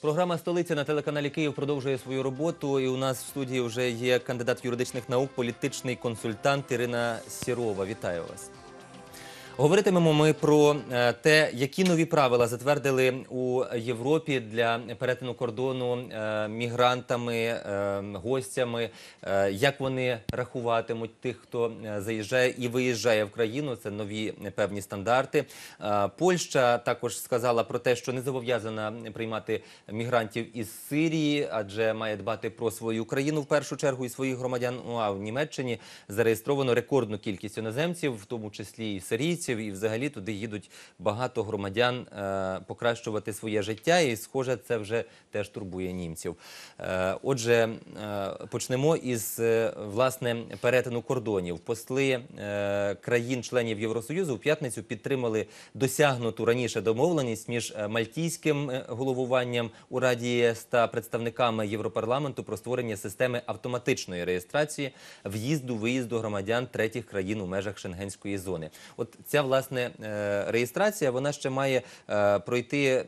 Програма «Столиця» на телеканалі «Київ» продовжує свою роботу. І у нас в студії вже є кандидат юридичних наук, політичний консультант Ірина Сірова. Вітаю вас. Говоритимемо ми про те, які нові правила затвердили у Європі для перетину кордону мігрантами, гостями, як вони рахуватимуть тих, хто заїжджає і виїжджає в країну. Це нові певні стандарти. Польща також сказала про те, що не зобов'язана приймати мігрантів із Сирії, адже має дбати про свою країну в першу чергу і своїх громадян. А в Німеччині зареєстровано рекордну кількість іноземців, в тому числі і сирійців. І взагалі туди їдуть багато громадян покращувати своє життя, і, схоже, це вже теж турбує німців. Отже, почнемо із, власне, перетину кордонів. Посли країн-членів Євросоюзу в п'ятницю підтримали досягнуту раніше домовленість між мальтійським головуванням у Раді ЄС та представниками Європарламенту про створення системи автоматичної реєстрації в'їзду-виїзду громадян третіх країн у межах Шенгенської зони. От ця, власне, реєстрація, вона ще має пройти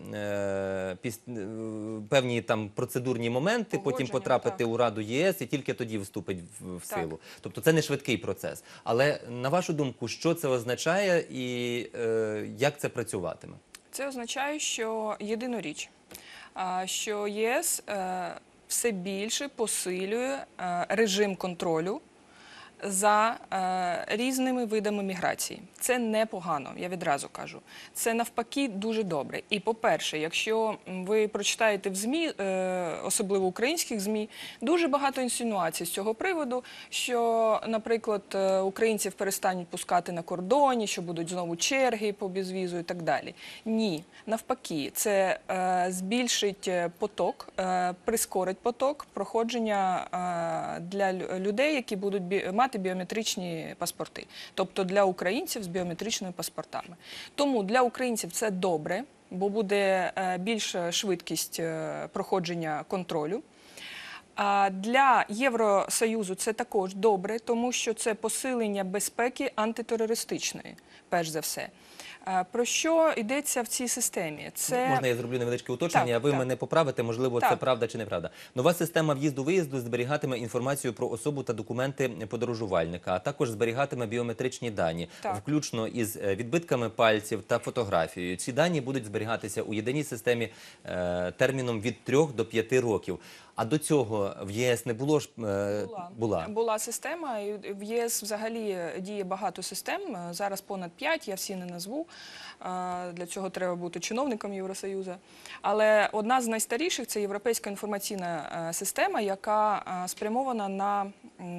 певні там процедурні моменти, потім потрапити у Раду ЄС і тільки тоді вступить в силу. Тобто це не швидкий процес. Але, на вашу думку, що це означає і як це працюватиме? Це означає, що єдину річ, що ЄС все більше посилює режим контролю за різними видами міграції. Це непогано, я відразу кажу. Це навпаки дуже добре. І по-перше, якщо ви прочитаєте в ЗМІ, особливо українських ЗМІ, дуже багато інсинуацій з цього приводу, що, наприклад, українців перестануть пускати на кордоні, що будуть знову черги по безвізу і так далі. Ні, навпаки, це збільшить поток, прискорить поток проходження для людей, які будуть мати біометричні паспорти. Тобто для українців з біометричними паспортами. Тому для українців це добре, бо буде більша швидкість проходження контролю. А для Євросоюзу це також добре, тому що це посилення безпеки антитерористичної, перш за все. Про що йдеться в цій системі? Можна я зроблю невеличке уточнення, а ви мене поправите, можливо, це правда чи неправда. Нова система в'їзду-виїзду зберігатиме інформацію про особу та документи подорожувальника, а також зберігатиме біометричні дані, включно із відбитками пальців та фотографією. Ці дані будуть зберігатися у єдиній системі терміном від 3 до 5 років. А до цього в ЄС не було ж? Була система, і в ЄС взагалі діє багато систем, зараз понад 5, я всі не назву, для цього треба бути чиновником Євросоюзу. Але одна з найстаріших – це Європейська інформаційна система, яка спрямована на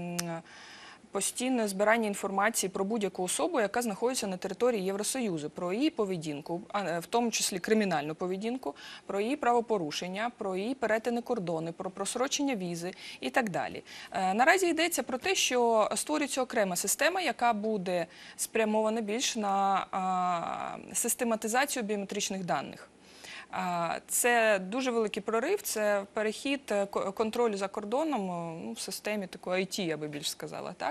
постійне збирання інформації про будь-яку особу, яка знаходиться на території Євросоюзу, про її поведінку, в тому числі кримінальну поведінку, про її правопорушення, про її перетини кордони, про просрочення візи і так далі. Наразі йдеться про те, що створюється окрема система, яка буде спрямована більш на систематизацію біометричних даних. Це дуже великий прорив, це перехід контролю за кордоном в системі такої IT, я би більш сказала, так?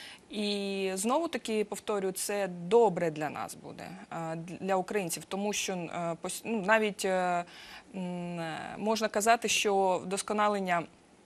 І знову-таки, повторюю, це добре для нас буде, для українців, тому що навіть можна казати, що вдосконалення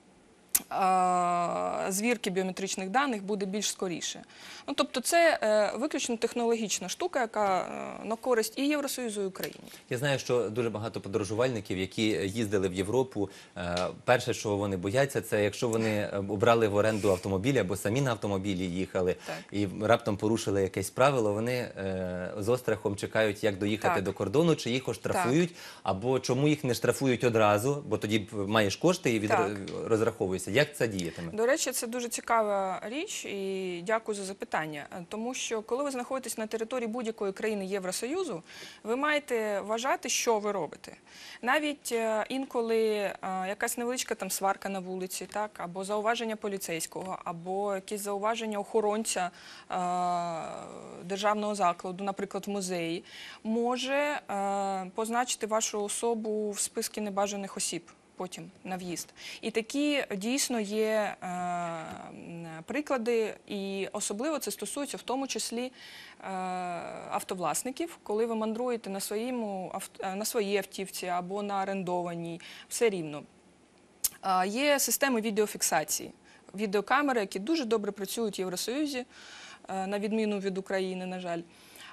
звірки біометричних даних буде більш скоріше. Тобто це виключно технологічна штука, яка на користь і Євросоюзу, і Україні. Я знаю, що дуже багато подорожувальників, які їздили в Європу, перше, що вони бояться, це якщо вони обрали в оренду автомобіль або самі на автомобілі їхали і раптом порушили якесь правило, вони з острахом чекають, як доїхати до кордону, чи їх оштрафують, або чому їх не штрафують одразу, бо тоді маєш кошти і розраховуєшся. Як це діятиме? До речі, це дуже цікава річ і дякую за запитання. Тому що, коли ви знаходитесь на території будь-якої країни Євросоюзу, ви маєте вважати, що ви робите. Навіть інколи якась невеличка там сварка на вулиці, так, або зауваження поліцейського, або якісь зауваження охоронця державного закладу, наприклад, в музеї, може позначити вашу особу в списку небажаних осіб. потім на в'їзд. І такі дійсно є приклади, і особливо це стосується в тому числі автовласників, коли ви мандруєте на своїй автівці або на орендованій, все рівно. Є системи відеофіксації, відеокамери, які дуже добре працюють в Євросоюзі, на відміну від України, на жаль.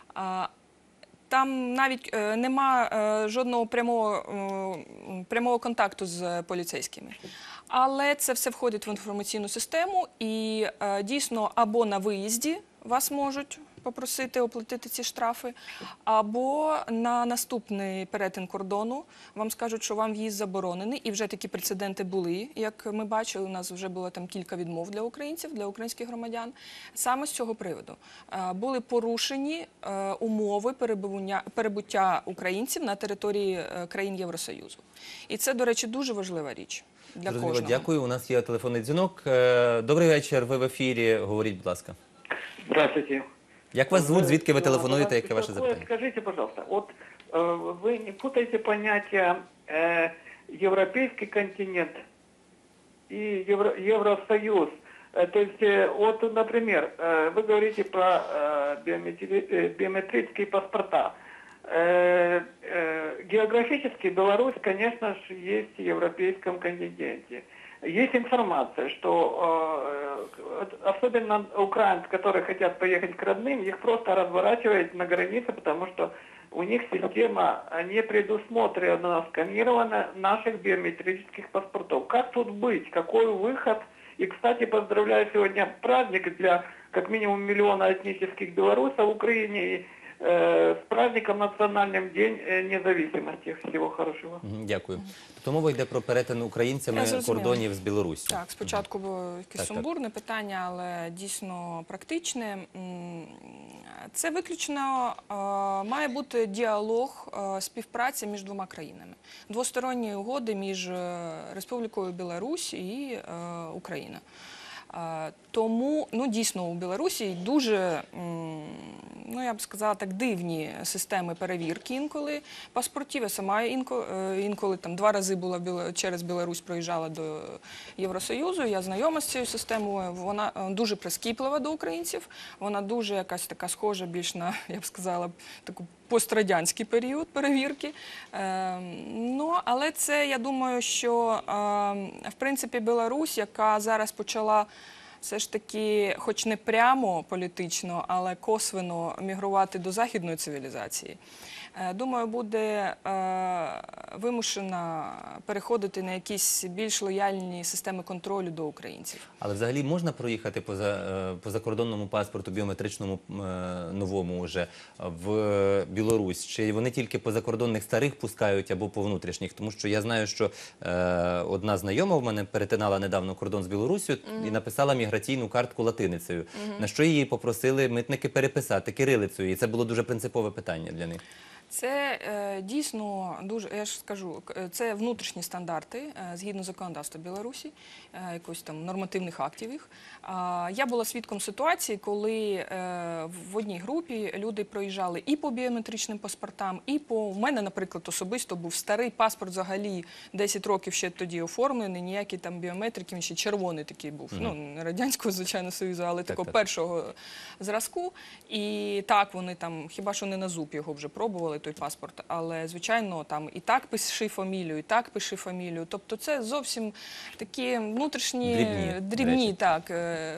Там навіть нема жодного прямого контакту з поліцейськими. Але це все входить в інформаційну систему і дійсно або на виїзді вас можуть попросити оплатити ці штрафи, або на наступний перетин кордону вам скажуть, що вам в'їзд заборонений, і вже такі прецеденти були, як ми бачили, у нас вже було там кілька відмов для українців, для українських громадян. Саме з цього приводу були порушені умови перебуття українців на території країн Євросоюзу. І це, до речі, дуже важлива річ для кожного. Дякую, у нас є телефонний дзвінок. Добрий вечір, ви в ефірі, говоріть, будь ласка. Здравствуйте. Як вас звуть, звідки ви телефонуєте, яке ваше запитання? Скажите, пожалуйста, вот вы не путаете понятия европейский континент и Евросоюз. То есть, вот, например, вы говорите про биометрические паспорта. Географически Беларусь, конечно же, есть в европейском континенте. Есть информация, что особенно украинцы, которые хотят поехать к родным, их просто разворачивают на границе, потому что у них система не предусмотрена, сканирована наших биометрических паспортов. Как тут быть? Какой выход? И, кстати, поздравляю сегодня праздник для как минимум миллиона этнических белорусов в Украине. С праздником национальным День независимости. Всего хорошего. Дякую. Тобто мова йде про перетин українцями кордонів з Білоруссю. Так, спочатку було якесь сумбурне питання, але дійсно практичне. Це виключно має бути діалог, співпраця між двома країнами. Двосторонні угоди між Республікою Білорусь і Україною. Тому, дійсно, у Білорусі дуже, я б сказала так, дивні системи перевірки інколи паспортів. Я сама інколи там 2 рази була через Білорусь, проїжджала до Євросоюзу. Я знайома з цією системою. Вона дуже прискіплива до українців. Вона дуже якась така схожа більш на, я б сказала, таку пострадянський період перевірки. Але це, я думаю, що, в принципі, Білорусь, яка зараз почала все ж таки, хоч не прямо політично, але косвенно мігрувати до західної цивілізації, думаю, буде вимушена переходити на якісь більш лояльні системи контролю до українців. Але взагалі можна проїхати по закордонному паспорту біометричному новому вже в Білорусь? Чи вони тільки по закордонних старих пускають або по внутрішніх? Тому що я знаю, що одна знайома в мене перетинала недавно кордон з Білоруссю і написала міграційну картку латиницею, на що її попросили митники переписати кирилицею. І це було дуже принципове питання для них. Це дійсно дуже, я ж скажу, це внутрішні стандарти згідно законодавства Білорусі, якось там нормативних актів їх. Я була свідком ситуації, коли в одній групі люди проїжджали і по біометричним паспортам, і у мене, наприклад, особисто був старий паспорт взагалі 10 років ще тоді оформлений, ніякі там біометрики, він ще червоний такий був, не Радянського, звичайно, Союзу, але такого першого зразку. І так вони там, хіба що не на зуб його вже пробували, той паспорт, але, звичайно, там і так пиши фамілію, і так пиши фамілію. Тобто це зовсім такі внутрішні, дрібні так,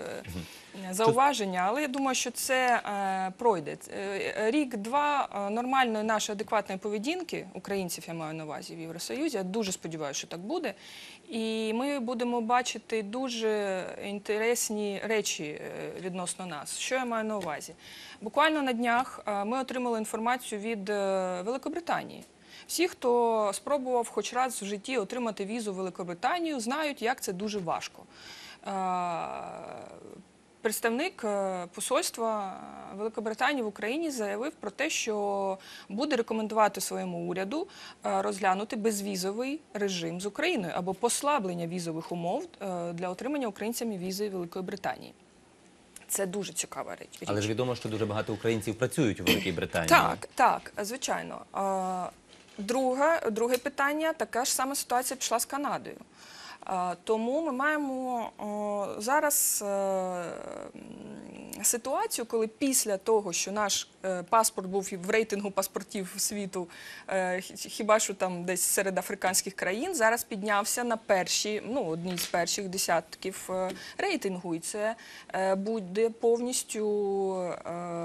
зауваження, але я думаю, що це пройде. Рік-два нормальної нашої адекватної поведінки, українців я маю на увазі в Євросоюзі, я дуже сподіваюся, що так буде, і ми будемо бачити дуже інтересні речі відносно нас. Що я маю на увазі? Буквально на днях ми отримали інформацію від Великобританії. Всі, хто спробував хоч раз в житті отримати візу в Великобританію, знають, як це дуже важко. Представник посольства Великобританії в Україні заявив про те, що буде рекомендувати своєму уряду розглянути безвізовий режим з Україною або послаблення візових умов для отримання українцями візи Великої Британії. Це дуже цікава річ. Але ж відомо, що дуже багато українців працюють у Великій Британії. Так, звичайно. Друге питання, така ж сама ситуація пішла з Канадою. Тому ми маємо зараз ситуацію, коли після того, що наш паспорт був в рейтингу паспортів світу, хіба що там десь серед африканських країн, зараз піднявся на одній з перших десятків рейтингу. І це буде повністю,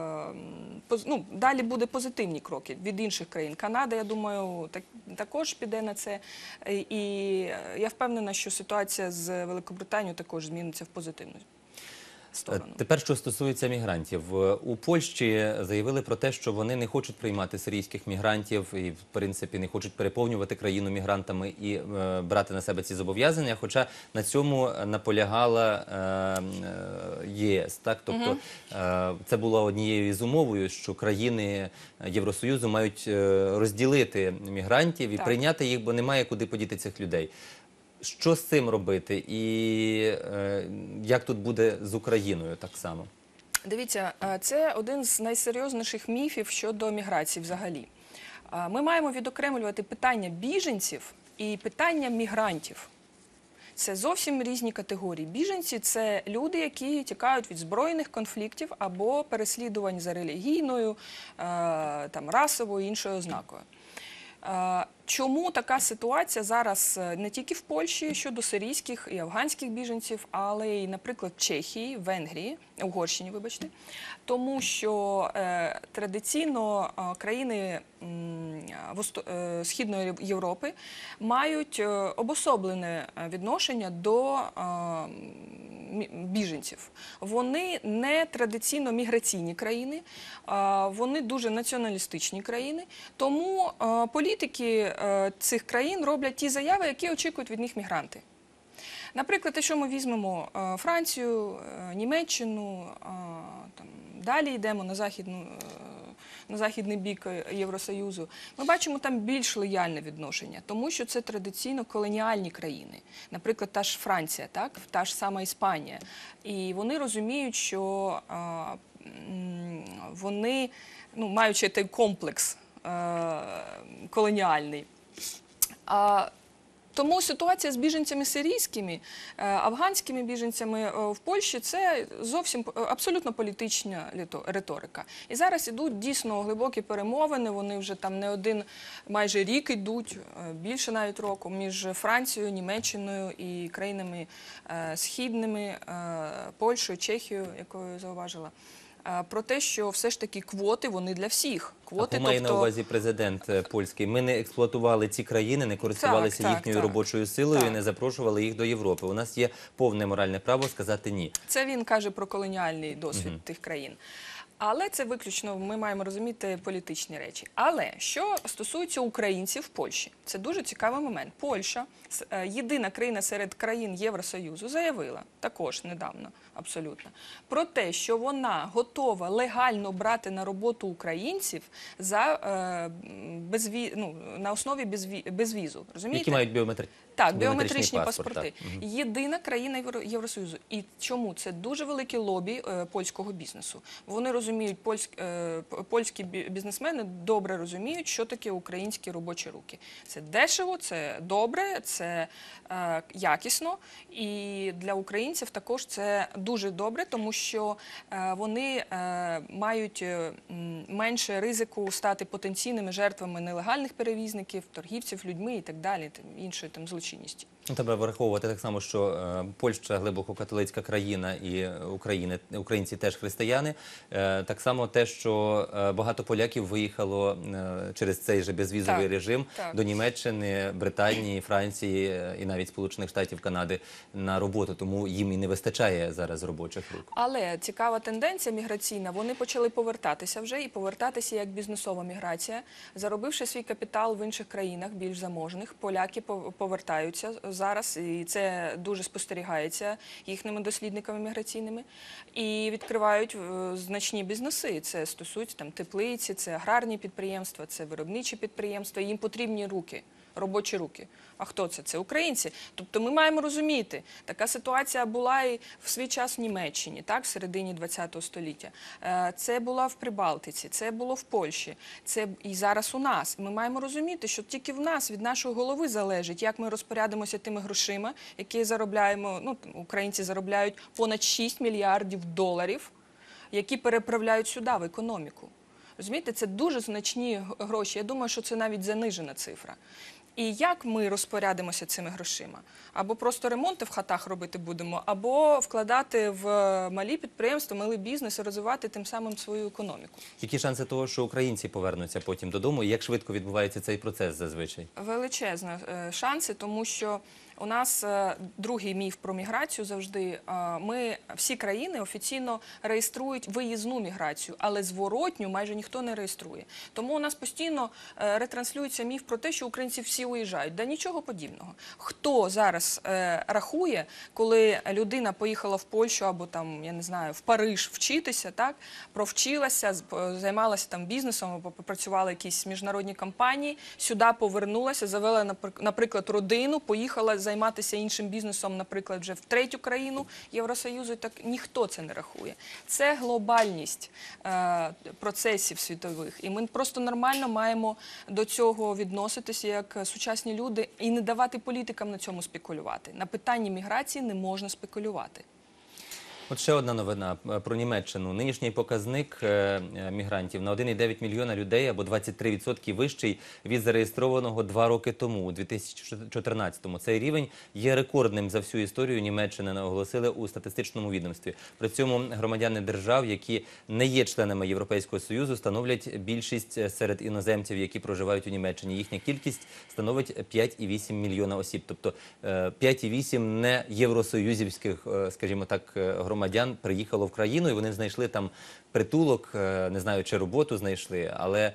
далі буде позитивні кроки від інших країн. Канада, я думаю, також піде на це. І я впевнена, що ситуація з Великобританією також зміниться в позитивну сторону. Тепер, що стосується мігрантів. У Польщі заявили про те, що вони не хочуть приймати сирійських мігрантів і, в принципі, не хочуть переповнювати країну мігрантами і брати на себе ці зобов'язання, хоча на цьому наполягала ЄС. Так? Тобто це було однією із умовою, що країни Євросоюзу мають розділити мігрантів і прийняти їх, бо немає куди подіти цих людей. Що з цим робити і як тут буде з Україною так само? Дивіться, це один з найсерйозніших міфів щодо міграції взагалі. Ми маємо відокремлювати питання біженців і питання мігрантів. Це зовсім різні категорії. Біженці – це люди, які тікають від збройних конфліктів або переслідувань за релігійною, расовою і іншою ознакою. Чому така ситуація зараз не тільки в Польщі щодо сирійських і афганських біженців, але й, наприклад, в Чехії, Венгрії, Угорщині, вибачте, тому що традиційно країни Східної Європи мають обособлене відношення до біженців. Вони не традиційно міграційні країни, вони дуже націоналістичні країни, тому політики цих країн роблять ті заяви, які очікують від них мігранти. Наприклад, якщо ми візьмемо Францію, Німеччину, далі йдемо на західний бік Євросоюзу, ми бачимо там більш лояльне відношення, тому що це традиційно колоніальні країни. Наприклад, та ж Франція, та ж сама Іспанія. І вони розуміють, що вони, маючи той комплекс колоніальний, тому ситуація з біженцями сирійськими, афганськими біженцями в Польщі – це зовсім абсолютно політична риторика. І зараз ідуть дійсно глибокі перемовини, вони вже там не один майже рік йдуть, більше навіть року, між Францією, Німеччиною і країнами східними, Польщею, Чехією, якою зауважила. Про те, що все ж таки квоти, вони для всіх. Квоти, має на увазі президент польський. Ми не експлуатували ці країни, не користувалися їхньою робочою силою і не запрошували їх до Європи. У нас є повне моральне право сказати «ні». Це він каже про колоніальний досвід тих країн. Але це виключно, ми маємо розуміти, політичні речі. Але що стосується українців в Польщі, це дуже цікавий момент. Польща, єдина країна серед країн Євросоюзу, заявила, також недавно, абсолютно, про те, що вона готова легально брати на роботу українців на основі безвізу. Розумієте? Які мають біометричні паспорти. Єдина країна Євросоюзу. І чому? Це дуже велике лобі польського бізнесу. Вони розуміють, польські бізнесмени добре розуміють, що таке українські робочі руки. Це дешево, це добре, це якісно. І для українців також це дуже добре, тому що вони мають менше ризику стати потенційними жертвами нелегальних перевізників, торгівців людьми і так далі, іншої злочинності. Треба враховувати так само, що Польща глибоко католицька країна і українці теж християни. Так само те, що багато поляків виїхало через цей же безвізовий режим до Німеччини, Британії, Франції і навіть Сполучених Штатів, Канади на роботу, тому їм і не вистачає зараз робочих рук. Але цікава тенденція міграційна, вони почали повертатися вже і повертатися як бізнесова міграція. Заробивши свій капітал в інших країнах, більш заможних, поляки повертаються зараз, і це дуже спостерігається їхніми дослідниками міграційними, і відкривають значні бізнеси. Це стосується там теплиці, це аграрні підприємства, це виробничі підприємства. Їм потрібні руки, робочі руки. А хто це? Це українці. Тобто ми маємо розуміти, така ситуація була і в свій час в Німеччині, так, в середині ХХ століття. Це була в Прибалтиці, це було в Польщі, це і зараз у нас. Ми маємо розуміти, що тільки в нас, від нашої голови залежить, як ми розпорядимося тими грошима, які заробляємо, ну, українці заробляють понад 6 мільярдів доларів, які переправляють сюди, в економіку. Розумієте, це дуже значні гроші. Я думаю, що це навіть занижена цифра. І як ми розпорядимося цими грошима? Або просто ремонти в хатах робити будемо, або вкладати в малі підприємства, малий бізнес і розвивати тим самим свою економіку. Які шанси того, що українці повернуться потім додому, і як швидко відбувається цей процес зазвичай? Величезні шанси, тому що у нас другий міф про міграцію завжди. Ми, всі країни офіційно реєструють виїзну міграцію, але зворотню майже ніхто не реєструє. Тому у нас постійно ретранслюється міф про те, що українці всі уїжджають. Да нічого подібного. Хто зараз рахує, коли людина поїхала в Польщу або там, я не знаю, в Париж вчитися, так, провчилася, займалася там бізнесом або попрацювала якісь міжнародні компанії, сюди повернулася, завела, наприклад, родину, поїхала займатися іншим бізнесом, наприклад, вже в третю країну Євросоюзу, так ніхто це не рахує. Це глобальність процесів світових. І ми просто нормально маємо до цього відноситися як сучасні люди і не давати політикам на цьому спекулювати. На питанні міграції не можна спекулювати. От ще одна новина про Німеччину. Нинішній показник мігрантів на 1,9 мільйона людей, або 23% вищий від зареєстрованого 2 роки тому, у 2014-му. Цей рівень є рекордним за всю історію Німеччини, наголосили у статистичному відомстві. При цьому громадяни держав, які не є членами Європейського Союзу, становлять більшість серед іноземців, які проживають у Німеччині. Їхня кількість становить 5,8 мільйона осіб. Тобто 5,8 не євросоюзівських, скажімо так, громадян приїхало в країну, і вони знайшли там притулок, не знаю, чи роботу знайшли, але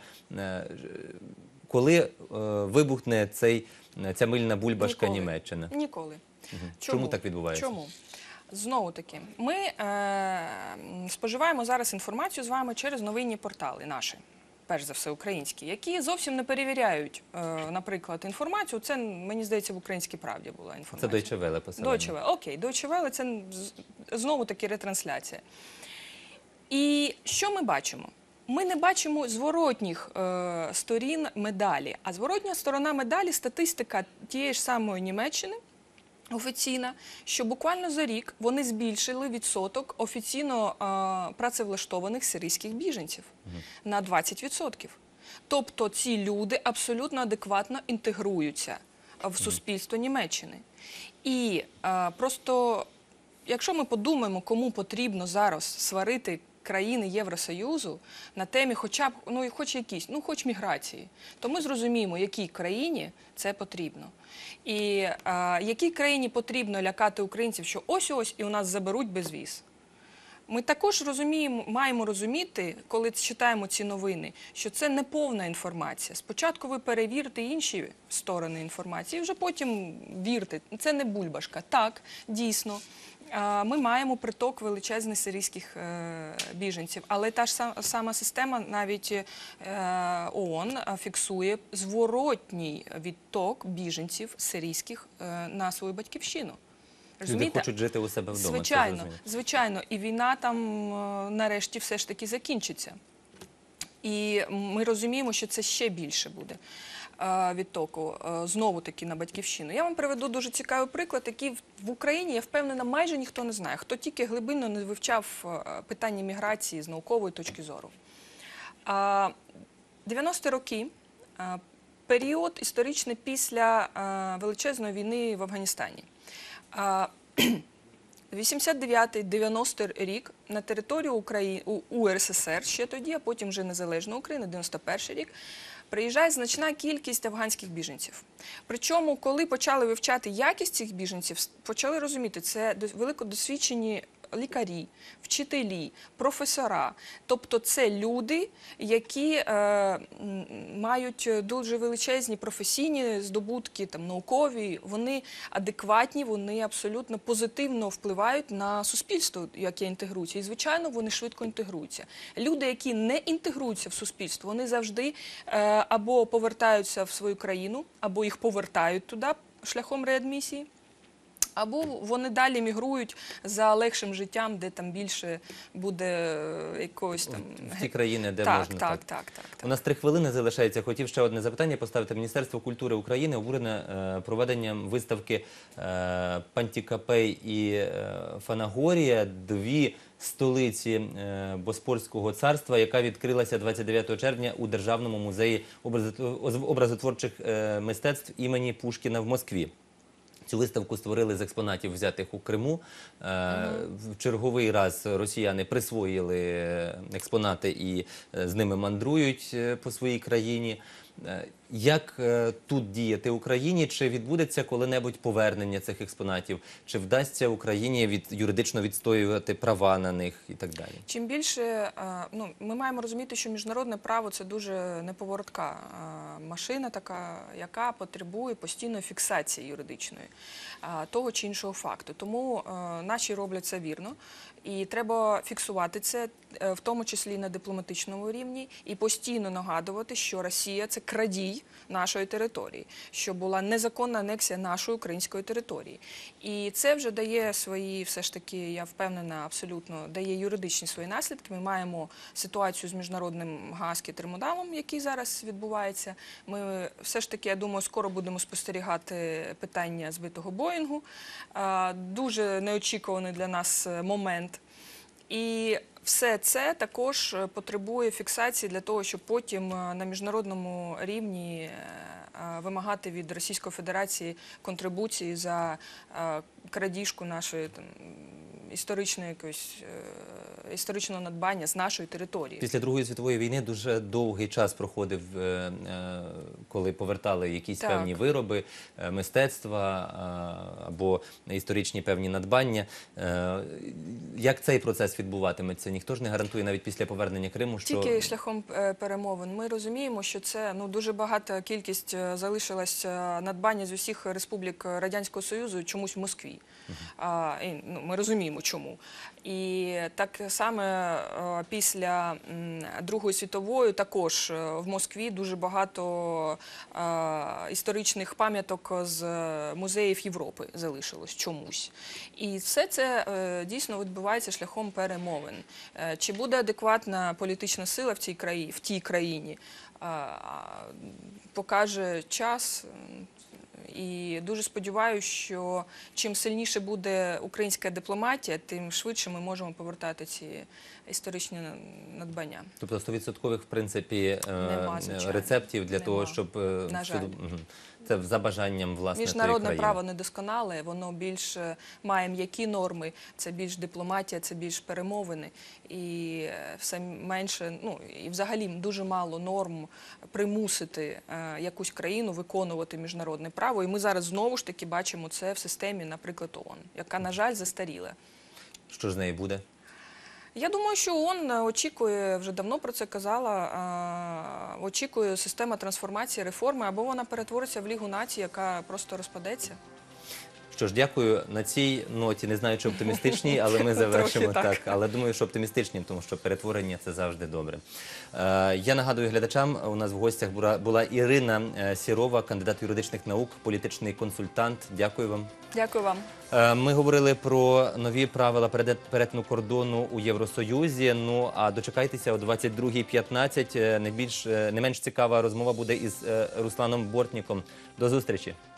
коли вибухне ця мильна бульбашка Німеччини? Ніколи. Чому так відбувається? Чому? Знову таки, ми споживаємо зараз інформацію з вами через новинні портали наші, перш за все українські, які зовсім не перевіряють, наприклад, інформацію. Це, мені здається, в «Українській правді» була інформація. Це Deutsche Welle посилання. Deutsche Welle, окей. Deutsche Welle – це знову таки ретрансляція. І що ми бачимо? Ми не бачимо зворотніх сторін медалі. А зворотня сторона медалі – статистика тієї ж самої Німеччини, офіційна, що буквально за рік вони збільшили відсоток офіційно працевлаштованих сирійських біженців на 20%. Тобто ці люди абсолютно адекватно інтегруються в суспільство Німеччини. І просто, якщо ми подумаємо, кому потрібно зараз сварити країни Євросоюзу на темі хоча б, ну, хоч міграції, то ми зрозуміємо, якій країні це потрібно. І якій країні потрібно лякати українців, що ось-ось і у нас заберуть безвіз. Ми також маємо розуміти, коли читаємо ці новини, що це не повна інформація. Спочатку ви перевірте інші сторони інформації, і вже потім вірте. Це не бульбашка. Так, дійсно, ми маємо приток величезних сирійських біженців. Але та ж сама система, навіть ООН, фіксує зворотній відток біженців сирійських на свою батьківщину. Люди хочуть жити у себе вдома. Звичайно, звичайно. І війна там нарешті все ж таки закінчиться. І ми розуміємо, що це ще більше буде відтоку, знову-таки на батьківщину. Я вам приведу дуже цікавий приклад, який в Україні, я впевнена, майже ніхто не знає, хто тільки глибинно не вивчав питання міграції з наукової точки зору. 90-ті роки, період історичний після величезної війни в Афганістані. 89-90 рік на територію УРСР ще тоді, а потім вже незалежної України, 91 рік, приїжджає значна кількість афганських біженців. Причому, коли почали вивчати якість цих біженців, почали розуміти, це великодосвідчені лікарі, вчителі, професора. Тобто це люди, які мають дуже величезні професійні здобутки, там, наукові, вони адекватні, вони абсолютно позитивно впливають на суспільство, яке інтегрується. І, звичайно, вони швидко інтегруються. Люди, які не інтегруються в суспільство, вони завжди або повертаються в свою країну, або їх повертають туди шляхом реадмісії, або вони далі мігрують за легшим життям, де там більше буде якогось там... В ті країни, де так, можна. Так. У нас 3 хвилини залишається. Хотів ще одне запитання поставити. Міністерство культури України обурене проведенням виставки Пантікапей і Фанагорія, 2 столиці Боспорського царства, яка відкрилася 29 червня у Державному музеї образотворчих мистецтв імені Пушкіна в Москві. Цю виставку створили з експонатів, взятих у Криму. В черговий раз росіяни присвоїли експонати і з ними мандрують по своїй країні. Як тут діяти Україні? Чи відбудеться коли-небудь повернення цих експонатів? Чи вдасться Україні юридично відстоювати права на них і так далі? Чим більше, ми маємо розуміти, що міжнародне право – це дуже неповоротка машина така, яка потребує постійної фіксації юридичної того чи іншого факту. Тому наші роблять це вірно. І треба фіксувати це, в тому числі на дипломатичному рівні, і постійно нагадувати, що Росія – це крадій нашої території, що була незаконна анексія нашої української території. І це вже дає свої, все ж таки, я впевнена, абсолютно, дає юридичні свої наслідки. Ми маємо ситуацію з міжнародним Гаазьким трибуналом, який зараз відбувається. Ми все ж таки, я думаю, скоро будемо спостерігати питання збитого Боїнгу. Дуже неочікуваний для нас момент. І все це також потребує фіксації для того, щоб потім на міжнародному рівні вимагати від Російської Федерації контрибуції за крадіжку нашої історичного надбання з нашої території. Після Другої світової війни дуже довгий час проходив, коли повертали якісь певні вироби, мистецтва або історичні певні надбання. Як цей процес відбуватиметься? Ніхто ж не гарантує навіть після повернення Криму, що... Тільки шляхом перемовин. Ми розуміємо, що це дуже багата кількість залишилась надбання з усіх республік Радянського Союзу чомусь в Москві. Ми розуміємо, чому. І так само після Другої світової також в Москві дуже багато історичних пам'яток з музеїв Європи залишилось чомусь. І все це дійсно відбувається шляхом перемовин. Чи буде адекватна політична сила в тій країні, покаже час. І дуже сподіваюся, що чим сильніше буде українська дипломатія, тим швидше ми можемо повертати ці історичні надбання. Тобто 100% в принципі рецептів для того, щоб... На жаль. Це за бажанням власне Міжнародне право недосконале, воно більш має м'які норми, це більш дипломатія, це більш перемовини. І все менше, і взагалі дуже мало норм примусити якусь країну виконувати міжнародне право. І ми зараз знову ж таки бачимо це в системі, наприклад, ООН, яка, на жаль, застаріла. Що ж з нею буде? Я думаю, що ООН очікує, вже давно про це казала, очікує система трансформації, реформи, або вона перетвориться в Лігу націй, яка просто розпадеться. Що ж, дякую. На цій ноті, не знаю, чи оптимістичній, але ми завершимо так. Але думаю, що оптимістичній, тому що перетворення – це завжди добре. Я нагадую глядачам, у нас в гостях була Ірина Сірова, кандидат юридичних наук, політичний консультант. Дякую вам. Дякую вам. Ми говорили про нові правила перетину кордону у Євросоюзі. Ну, а дочекайтеся о 22:15. Не менш цікава розмова буде із Русланом Бортніком. До зустрічі.